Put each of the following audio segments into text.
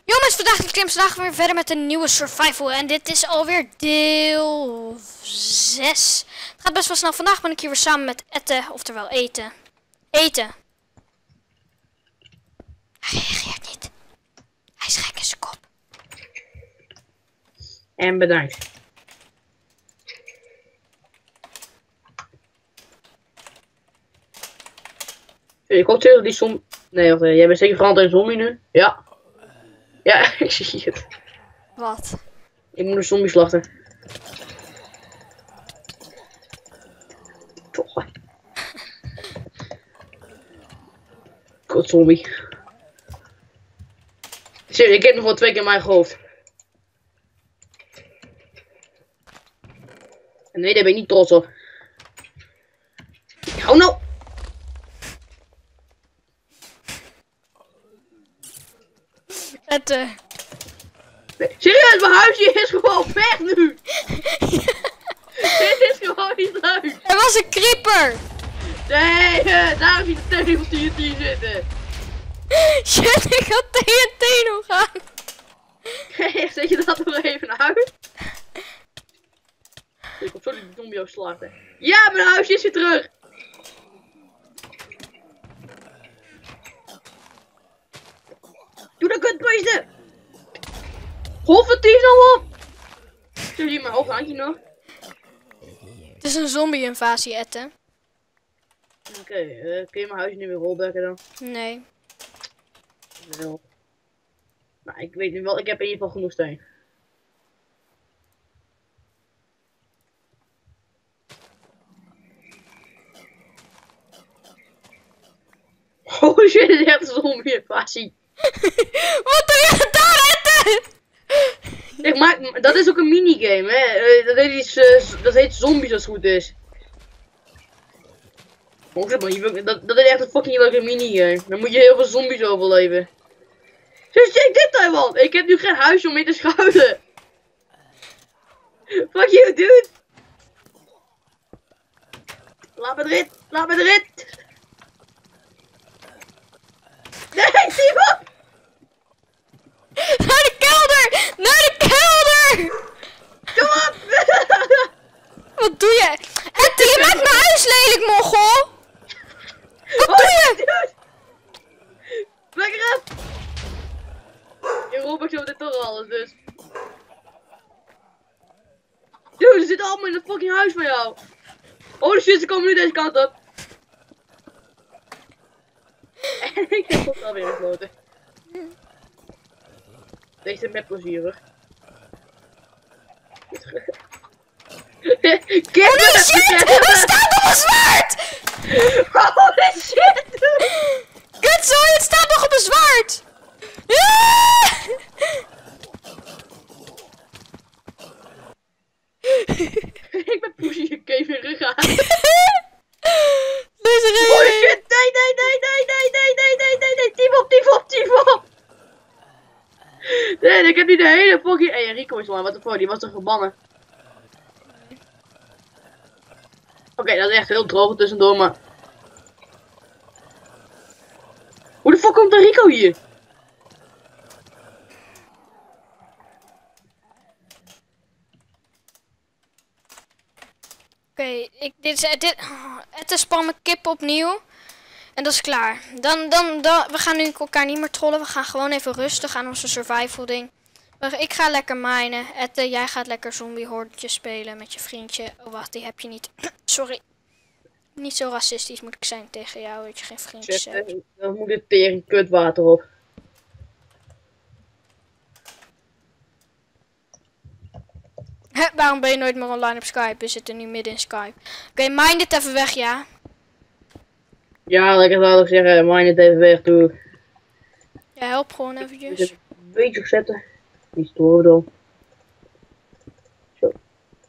Jongens, vandaag weer verder met een nieuwe survival. En dit is alweer deel 6. Het gaat best wel snel. Vandaag ben ik hier weer samen met Ette, oftewel Eten. Eten. Hij reageert niet. Hij is gek in zijn kop. En bedankt. Ik hoop tegen die zombie... Nee, wacht, jij bent zeker veranderd in zombie nu? Ja. Ja, ik zie het. Wat? Ik moet een zombie slachten. Toch. God, zombie. Serieus, ik heb nog wel 2 keer mijn hoofd. En nee, daar ben ik niet trots op. Oh no! Ette. Nee, serieus, mijn huisje is gewoon weg nu! Dit is gewoon niet leuk! Er was een creeper! Nee, daarom zie je de tegen op TNT zitten. Shit, ik had TNT nog aan. Zet je dat nog even uit? Ik kom zo die zombie slachten. Ja, mijn huisje is weer terug! Doe dat kutbeesten! Hoffen die nou op! Zie je mijn ooghandje nog? Het is een zombie-invasie, Ette. Oké, kun je mijn huisje nu weer rolbacken dan? Nee. Wel. Nou, ik weet nu wel, ik heb in ieder geval genoeg steen. Holy shit, dit is echt een zombie-invasie. Wat doe je daar, Ette? Zeg, maar dat is ook een minigame, hè? Dat heet zombies als het goed is. Oh, zeg maar, dat is echt een fucking leuke minigame. Dan moet je heel veel zombies overleven. Dus check dit daar, man! Ik heb nu geen huisje om mee te schuilen. Fuck you, dude! Laat me erin! Laat me erin! Nee, Timo! Naar de kelder! Naar de kelder! Kom op! Wat doe je? Ette, je maakt mijn huis lelijk, mogol! Wat doe je? Dude! Lekker op! In Roblox hebben we dit toch alles, dus. Dude, ze zitten allemaal in het fucking huis van jou. Holy shit, ze komen nu deze kant op. En ik heb ook alweer gesloten. Deze met plezierig. Holy shit! Er staat nog een zwaard! Holy shit! Dude. Kutzooi, het staat nog op een zwaard! Ik ben Poesje je cave in gegaan. Deze Holy reden. shit! Nee! Team op! Nee, ik heb nu de hele fucking... Hey, Rico is lang, wat de fuck, die was toch verbannen? Oké, dat is echt heel droog tussendoor, maar... Hoe de fuck komt de Rico hier? Oké, het is spam mijn kip opnieuw. En dat is klaar. We gaan nu elkaar niet meer trollen. We gaan gewoon even rustig aan onze survival ding. Ik ga lekker minen. Ette, jij gaat lekker zombie hordetje spelen met je vriendje. Oh wacht, die heb je niet. Sorry. Niet zo racistisch moet ik zijn tegen jou, dat je geen vriendjes hebt. Dan moet dit tering kutwater op. Waarom ben je nooit meer online op Skype? We zitten nu midden in Skype. Oké, mine dit even weg, ja. Ja, lekker zou ik zeggen, mine het even weg toe. Ja, help gewoon eventjes. Een beetje zetten. Die storen dan. Zo.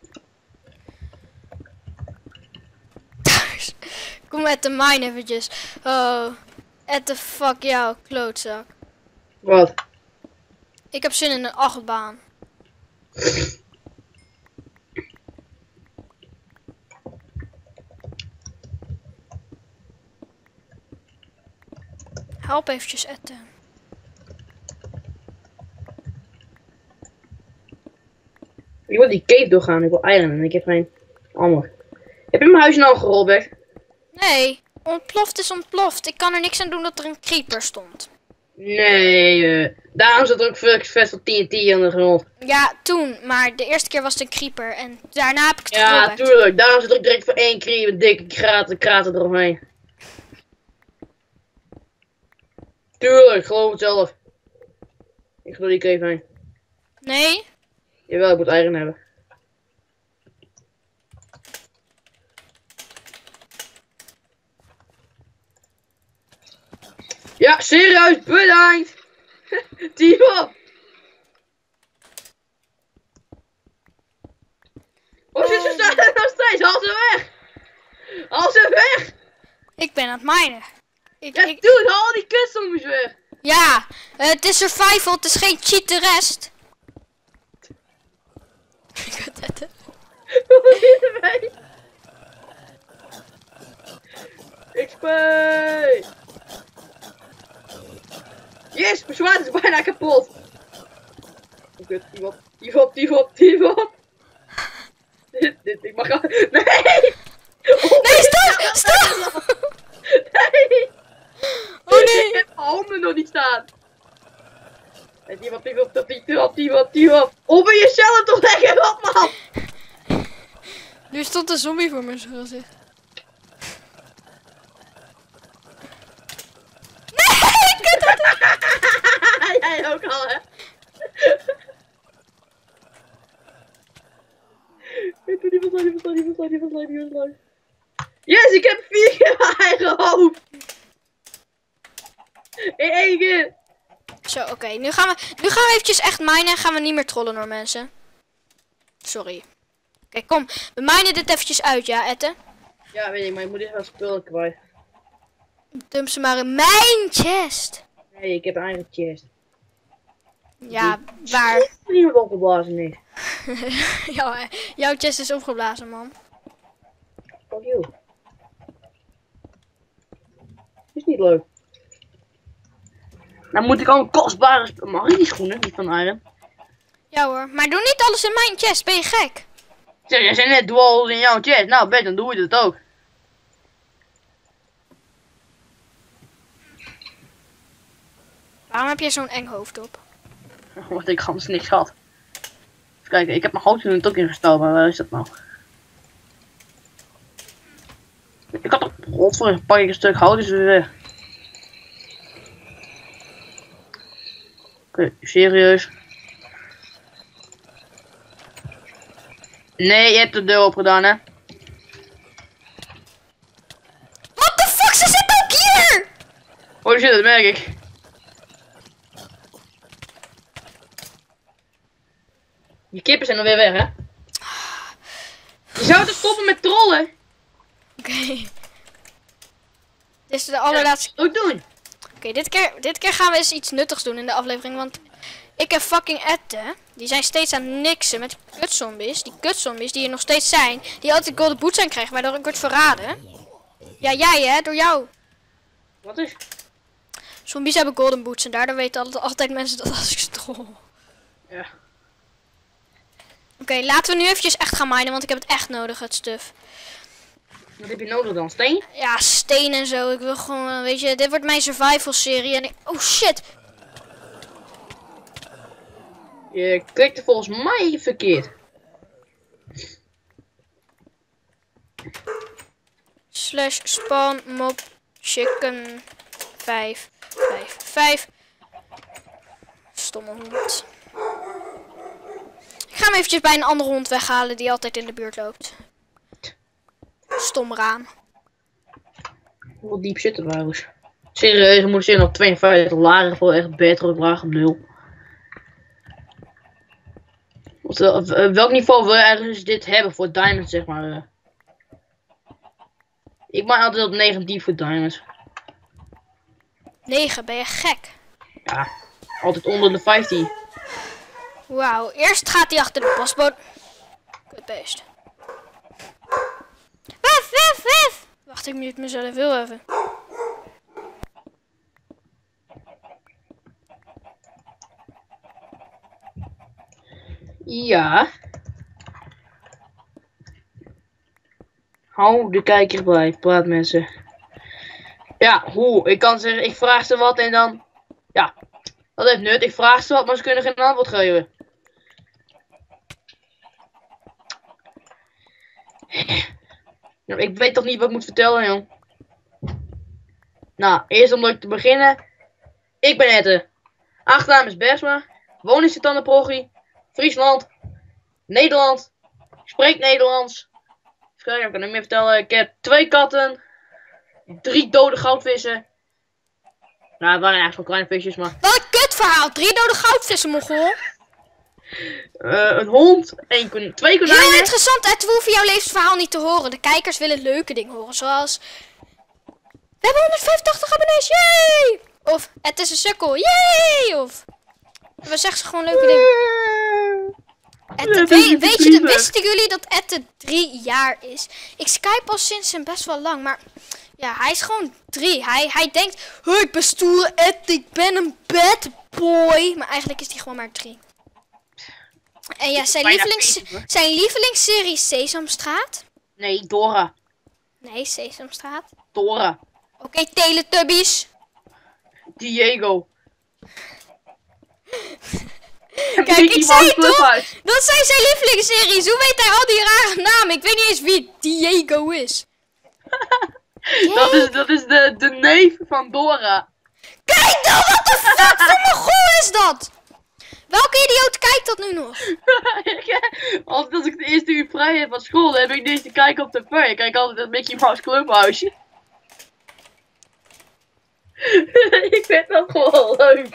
Kom met de mine eventjes. Oh, at the fuck jou, klootzak. Wat? Ik heb zin in een achtbaan. Help eventjes Ette. Ik wil die cave doorgaan, ik wil iron en ik heb geen armor. Heb je mijn huis nou gerold, Bert? Nee, ontploft is ontploft. Ik kan er niks aan doen dat er een creeper stond. Nee, daarom zat er ook vet van TNT aan de grond. Ja, toen. Maar de eerste keer was het een creeper. En daarna heb ik het Ja, gerold. tuurlijk. Daarom zit er ook direct voor één creeper, dikke krater eromheen. Tuurlijk, geloof het zelf. Ik ga door die cave heen. Nee? Jawel, ik moet iron hebben. Ja, serieus, bedankt! Timo! Oh shit, ze staan er nog steeds, haal ze weg! Haal ze weg! Ik ben aan het minen. Ja, dude, haal die kutzombies weg! Ja, het is survival, het is geen cheat de rest. Wat is er mee? XP! Yes, mijn zwaard is bijna kapot! Oh kut, die op. Ik mag gaan. Nee! Oh, Nee, stop! Nee! Oh nee! Ik heb mijn handen nog niet staan! Hey, die op. Oh, ben jezelf toch lekker op, man! Nu stond een zombie voor mijn gezicht. Nee, kut dat! Jij ook al, hè? Die. Yes, ik heb 4 keer mijn eigen hoofd! In 1 keer! Zo, oké. Nu gaan we eventjes echt minen en gaan we niet meer trollen door mensen. Sorry. Kijk, kom. We minen dit eventjes uit, ja, Ette? Ja, weet ik, maar ik moet echt wel spullen kwijt. Dump ze maar in mijn chest. Nee, ik heb een eigen chest. Ja, waar? Niemand opgeblazen is. Jouw chest is opgeblazen, man. Fuck you. Is niet leuk. Nou moet ik al een kostbare mag ik die schoenen, niet van iron? Ja hoor, maar doe niet alles in mijn chest, ben je gek? Zeg, jij zei net, doe alles in jouw chest. Nou, Bet, dan doe je dat ook. Waarom heb je zo'n eng hoofd op? Want ik anders niks had. Even kijken, ik heb mijn hout in het ook ingestoken, maar waar is dat nou? Ik had toch godver, pak ik een stuk hout is weer weg. Oké, serieus. Nee, je hebt de deur opgedaan, hè? What the fuck, ze zit ook hier! Oh shit, dat merk ik. Die kippen zijn alweer weg, hè? Je zou toch stoppen met trollen? Oké. Dit is de allerlaatste. Ja, ook doen. Oké, dit keer gaan we eens iets nuttigs doen in de aflevering, want ik heb fucking Ette. Die zijn steeds aan het niksen met die kutzombies. Die kutzombies die er nog steeds zijn. Die altijd golden boots aan krijgen, waardoor ik word verraden. Ja, jij hè, door jou. Wat is? Zombies hebben golden boots en daardoor weten altijd mensen dat als ik strol. Ja. Oké, laten we nu eventjes echt gaan minen, want ik heb het echt nodig, het stuff. Wat heb je nodig dan? Steen? Ja, steen en zo. Ik wil gewoon, weet je, dit wordt mijn survival serie en oh shit. Je klikte volgens mij verkeerd. Slash spawn mob chicken 555. Stomme hond. Ik ga hem eventjes bij een andere hond weghalen die altijd in de buurt loopt. Stom raam. Wat diep zitten trouwens. Serieus, moet ik op 52 lager voor echt bedrock laag op 0. Welk niveau wil je eigenlijk dit hebben voor diamonds, zeg maar? Ik maak altijd op 19 voor diamonds. 9, ben je gek? Ja, altijd onder de 15. Wauw, eerst gaat hij achter de postbode. Kutbeest. Wef! Wacht, ik mute mezelf heel even. Ja. Hou de kijker bij. Praat mensen. Ja, hoe? Ik kan zeggen, ik vraag ze wat en dan... Ja, dat heeft nut. Ik vraag ze wat, maar ze kunnen geen antwoord geven. Ja, ik weet toch niet wat ik moet vertellen, jong. Nou, eerst om te beginnen. Ik ben Ette. Achternaam is Bersma. Woon in Sint-Anne-Progie. Friesland. Nederland. Ik spreek Nederlands. Even kijken, ik kan niet meer vertellen. Ik heb 2 katten. 3 dode goudvissen. Nou, het waren eigenlijk wel kleine visjes, maar... Wat een kutverhaal. 3 dode goudvissen, Mongool. Een hond. 2 konijnen. Heel interessant, Ed. We hoeven jouw levensverhaal niet te horen. De kijkers willen leuke dingen horen, zoals... We hebben 185 abonnees, yay! Of, het is een sukkel, yay! Of... We zeggen ze gewoon leuke dingen. Ed, wisten jullie dat Ed 3 jaar is? Ik Skype al sinds hem best wel lang, maar... Ja, hij is gewoon 3. Hij denkt, ik ben stoere Ed, ik ben een bad boy. Maar eigenlijk is hij gewoon maar 3. En ja, zijn lievelingsserie is Sesamstraat. Nee, Dora. Nee, Sesamstraat. Dora. Oké, Teletubbies. Diego. Kijk, ik zei het toch? Dat zijn zijn lievelingsseries. Hoe weet hij al die rare namen? Ik weet niet eens wie Diego is. Dat is de neef van Dora. Kijk dan, wat de fuck voor mijn goal is dat? Welke idioot kijkt dat nu nog? Altijd als ik de eerste uur vrij heb van school, dan heb ik deze te kijken op tv. Ik kijk altijd het Mickey Mouse Clubhuisje. Ik vind dat gewoon leuk.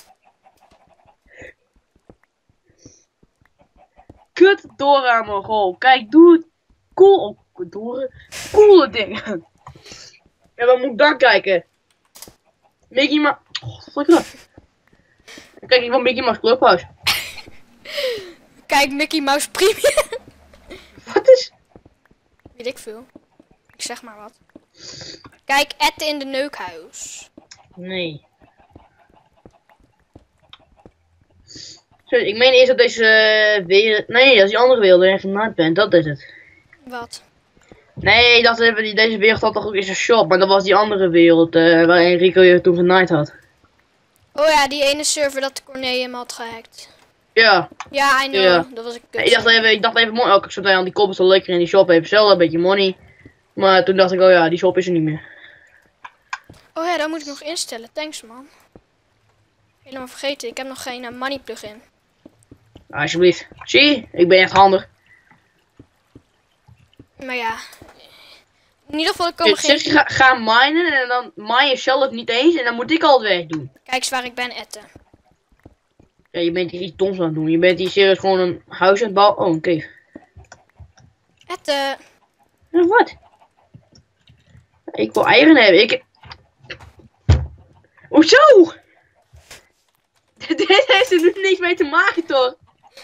Kut Dora, Mongool. Kijk, doe het cool. Coole dingen. En wat moet ik dan kijken? Mickey Mouse. Oh, dan kijk ik van Mickey Mouse Clubhouse. Kijk, Mickey Mouse Premium. Wat is? Weet ik veel. Ik zeg maar wat. Kijk, Ed in de neukhuis. Nee. Sorry, ik meen eerst dat deze wereld... Nee, dat is die andere wereld waar je genaaid bent. Dat is het. Wat? Nee, ik dacht even, deze wereld had toch ook eens een shop. Maar dat was die andere wereld waar Enrico je toen genaaid had. Oh ja, die ene server dat Corné hem had gehackt. Ja. Ja, I know. Ja. Dat was een kut. Ik dacht even mooi, elke soort aan die kop is wel lekker in die shop heeft zelf een beetje money. Maar toen dacht ik, oh ja, die shop is er niet meer. Oh ja, dat moet ik nog instellen. Thanks man. Helemaal vergeten, ik heb nog geen money plugin. Alsjeblieft. Zie, ik ben echt handig. Maar ja. In ieder geval, ik kom Zeg je, ga minen en dan mine je zelf niet eens en dan moet ik al het werk doen. Kijk eens waar ik ben, Ette. Ja, je bent hier iets doms aan het doen. Je bent hier serieus gewoon een huis aan het bouwen. Oh, een cave. Ette. Ja, wat? Ik wil eieren hebben. Hoezo? Dit heeft er nu niks mee te maken, toch?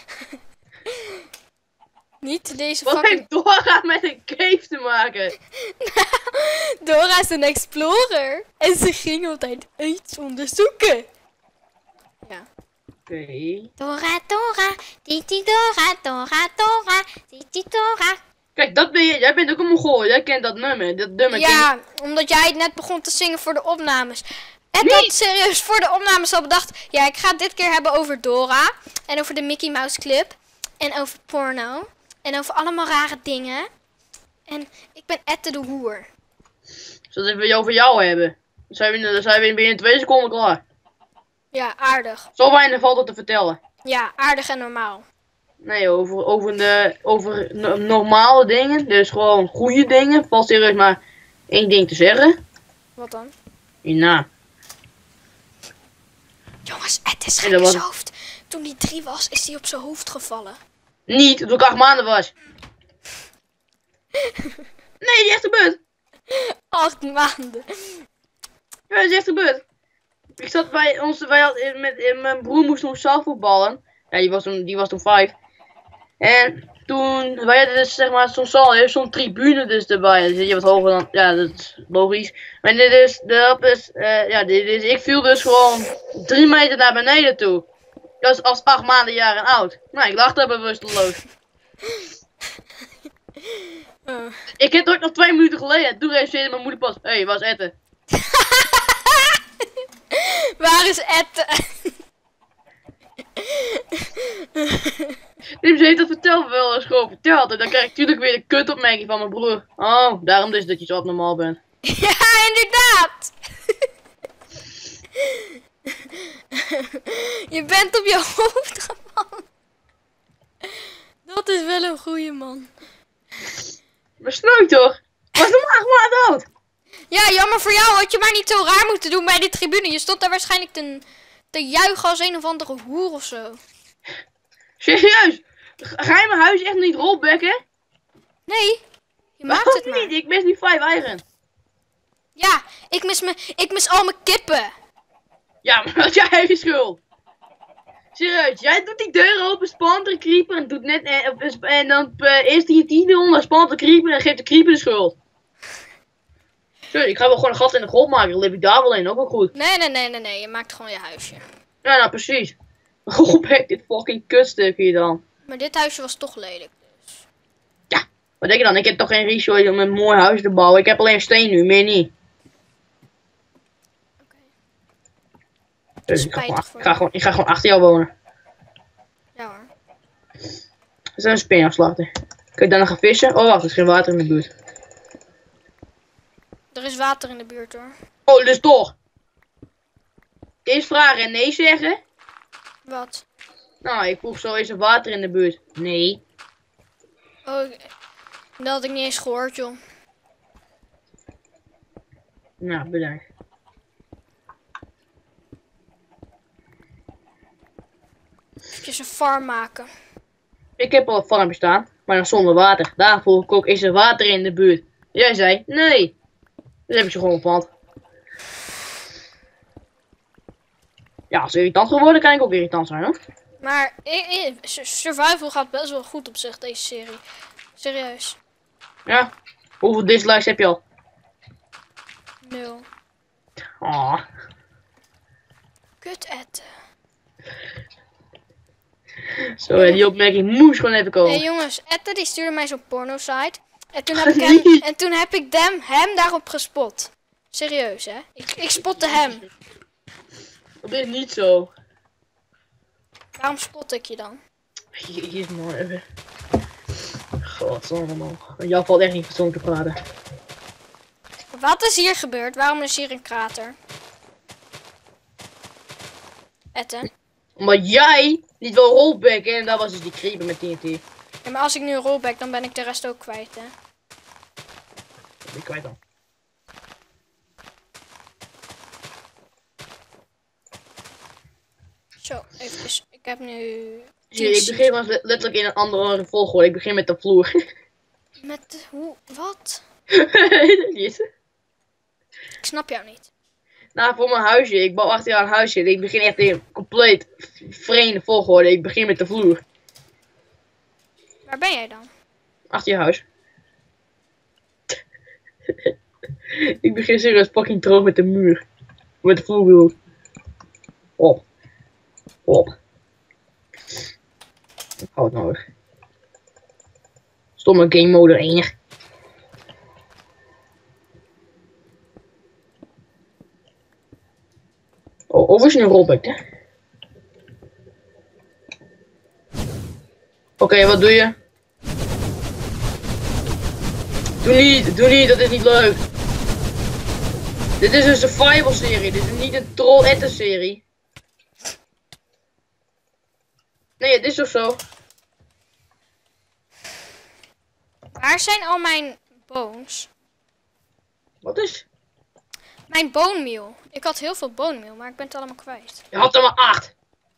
Niet deze Wat heeft Dora met een cave te maken? Dora is een explorer. En ze ging altijd iets onderzoeken. Ja. Oké. Dora, Dora. Titi Dora, Dora, Dora. Titi Dora. Kijk, dat ben je. Jij bent ook een Mongool. Jij kent dat nummer. Dat nummer ja, omdat jij het net begon te zingen voor de opnames. En dat serieus voor de opnames al bedacht. Ja, ik ga het dit keer hebben over Dora. En over de Mickey Mouse Club. En over porno. En over allemaal rare dingen. En ik ben Ette de Hoer. Zodat we over jou hebben. Dan zijn we binnen 2 seconden klaar. Ja, aardig. Zo weinig valt er te vertellen. Ja, aardig en normaal. Nee, over normale dingen. Dus gewoon goede dingen. Valt serieus maar 1 ding te zeggen. Wat dan? Nou. Jongens, Ed is gek in zijn hoofd. Toen hij 3 was, is hij op zijn hoofd gevallen. Niet, toen ik 8 maanden was. Nee, die is echt gebeurd. 8 maanden. Ja, dat is echt gebeurd. Ik zat bij ons, mijn broer moest nog zaalvoetballen. Ja, die was toen 5. En toen, wij hadden dus zeg maar zo'n zaal, heeft zo'n tribune dus erbij. Dan zit je wat hoger dan, ja, dat is logisch. Maar ik viel dus gewoon 3 meter naar beneden toe. Dat is als 8 maanden jaren oud. Nou, ik lag daar bewusteloos. Ik heb het ook nog 2 minuten geleden. Toen reageerde mijn moeder pas. Hé, waar is Ette? Waar is Ette? Ze heeft dat verteld wel eens gewoon verteld. En dan krijg ik natuurlijk weer de kutopmerking van mijn broer. Oh, daarom dus dat je zo abnormaal bent. Ja, inderdaad. Je bent op je hoofd gevallen. Dat is wel een goeie man. Maar snoei toch? Was normaal gewoon dood. Ja, jammer voor jou. Had je maar niet zo raar moeten doen bij de tribune. Je stond daar waarschijnlijk te juichen als een of andere hoer of zo. Serieus? Ga je mijn huis echt niet rolbekken? Nee, je maakt het Waarom maar. niet? Ik mis nu 5 eieren. Ja, ik mis al mijn kippen. Ja, maar dat is jij eigen schuld. Serieus, jij doet die deur open, spant een creeper en doet net en dan eerst die 10 onder, spant de creeper en geeft de creeper de schuld. Sorry, ik ga wel gewoon een gat in de grond maken, dan leef ik daar wel in, ook wel goed. Nee, je maakt gewoon je huisje. Ja, nou precies. Rolbek dit fucking kutstuk hier dan. Maar dit huisje was toch lelijk. Ja, wat denk je dan? Ik heb toch geen resource om een mooi huis te bouwen, ik heb alleen steen nu, meer niet. Oké. Dus Spijtig voor ik ga gewoon achter jou wonen. Ja hoor. Er zijn een spinafslachten. Kun je daar nog gaan vissen? Oh wacht, er is geen water in de buurt. Er is water in de buurt hoor. Oh, dus toch. Eerst vragen en nee zeggen. Wat? Nou, ik vroeg zo, is er water in de buurt? Nee. Oh, dat had ik niet eens gehoord joh. Nou, bedankt. Even een farm maken. Ik heb al een farm staan, maar dan zonder water. Daar vroeg ik ook, is er water in de buurt? Jij zei, nee. Dus heb ik ze gewoon geplant. Ja, als irritant geworden kan ik ook irritant zijn, hoor. Maar survival gaat best wel goed op zich deze serie. Serieus. Ja. Hoeveel dislikes heb je al? 0. Oh. Kut Ette. Sorry, die opmerking moest gewoon even komen. Hé jongens, Ette die stuurde mij zo'n porno site. En toen heb ik hem daarop gespot. Serieus hè. Ik spotte hem. Dat is niet zo. Waarom spot ik je dan? Jezus man, even. Godsamme man. Jou valt echt niet fatsoenlijk te praten. Wat is hier gebeurd? Waarom is hier een krater? Ette. Omdat jij niet wil rolbacken en dat was dus die creeper met TNT. Ja, maar als ik nu een rollback, dan ben ik de rest ook kwijt hè. Dat ben ik kwijt dan. Zo, even. Ik heb nu... Zie je, ik begin wel letterlijk in een andere volgorde. Ik begin met de vloer. Met hoe? Wat? Niet. Ik snap jou niet. Nou, voor mijn huisje. Ik bouw achter jou een huisje. Ik begin echt in compleet vreemde volgorde. Ik begin met de vloer. Waar ben jij dan? Achter je huis. Ik begin serieus fucking droog met de muur. Met de vloer. Op. Op. Ik hou het nodig. Stomme game mode enig. Oh, overigens nu rollback, hè? Oké, wat doe je? Doe niet, dat is niet leuk. Dit is een survival serie, dit is niet een troll etten serie. Nee, het is toch zo? Waar zijn al mijn bones? Wat is? Mijn bone meal. Ik had heel veel bone meal, maar ik ben het allemaal kwijt. Je had er maar 8.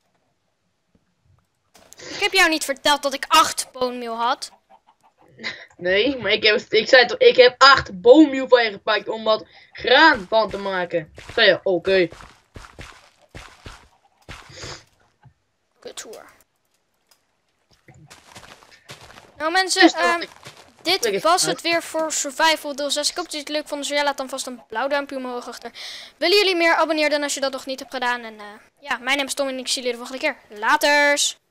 Ik heb jou niet verteld dat ik 8 bone meal had. Nee, maar ik zei toch, ik heb 8 boommeal van je gepakt om wat graan van te maken. Zei je, oké. Kuthoer. Nou mensen, dit was het weer voor Survival deel 6. Ik hoop dat jullie het leuk vonden. Zo ja, laat dan vast een blauw duimpje omhoog achter. Willen jullie meer? Abonneer dan als je dat nog niet hebt gedaan. En ja, mijn naam is Tom en ik zie jullie de volgende keer. Laters!